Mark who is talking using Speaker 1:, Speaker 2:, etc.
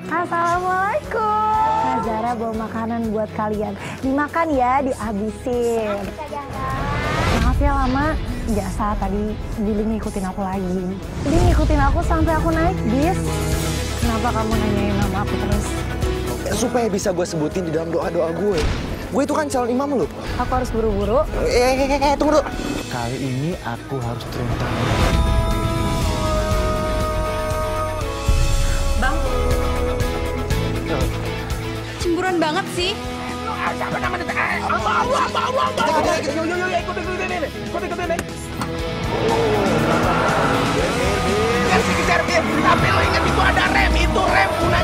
Speaker 1: Assalamualaikum. Kak Zara bawa makanan buat kalian. Dimakan ya, dihabisin. Maaf ya lama. Biasa tadi Billy ngikutin aku lagi. Dia ngikutin aku sampai aku naik bis. Kenapa kamu nanyain nama aku terus?
Speaker 2: Supaya bisa gue sebutin di dalam doa-doa gue. Gue itu kan calon imam lo.
Speaker 1: Aku harus buru-buru.
Speaker 2: Tunggu dulu.
Speaker 3: Kali ini aku harus turun tangan.
Speaker 4: Bang. Cemburuan banget sih.
Speaker 5: Tapi lo ingat itu ada rem, itu rem